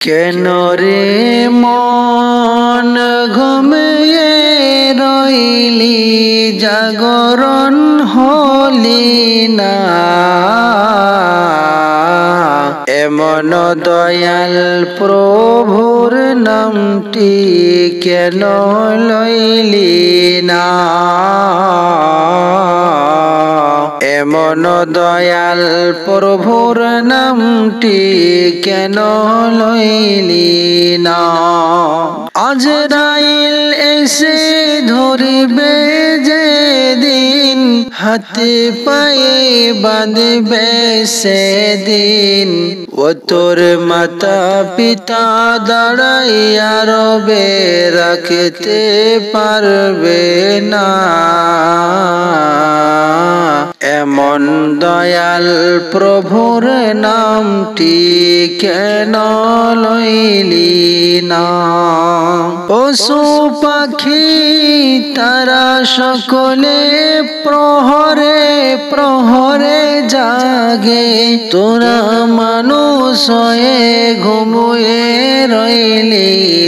কেন রে মন ঘুমিয়ে রইলি, জাগরণ হলি না। এমন দয়াল প্রভুর নামটি কেন লইলি না। এমন দয়াল প্রভুর নামটি কেন লইলি না। আজরাইল এসে ধরিবে যেদিন, হাতে পায়ে বাঁধবে সেদিন। ও তোর মাতা পিতা দাঁড়াইয়া রবে, রাখতে পারবে না। এমন দয়াল প্রভুর নামটি কেন লইলি না। পশু পাখি তারা সকলে প্রহরে প্রহরে জাগে, তোরা মানুষ হয়ে ঘুমিয়ে রইলি,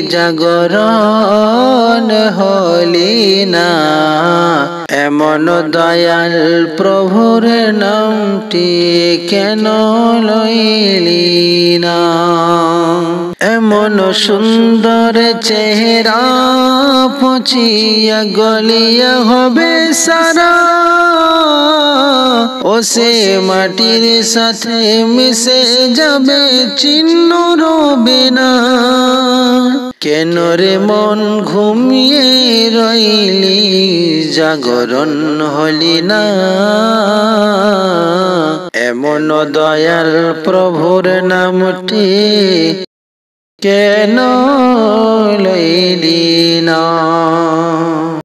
জাগরণ হলি না। এমন দয়াল প্রভুর নামটি কেন লইলি না। এমন সুন্দর চেহারা পচিয়া গলিয়া হবে সারা, ও সে মাটির সাথে মিশে যাবে, চিহ্ন রবে না। কেন রে মন ঘুমিয়ে রইলি, জাগরণ হলি না। এমন দয়াল প্রভুর নামটি কেন লইলি না।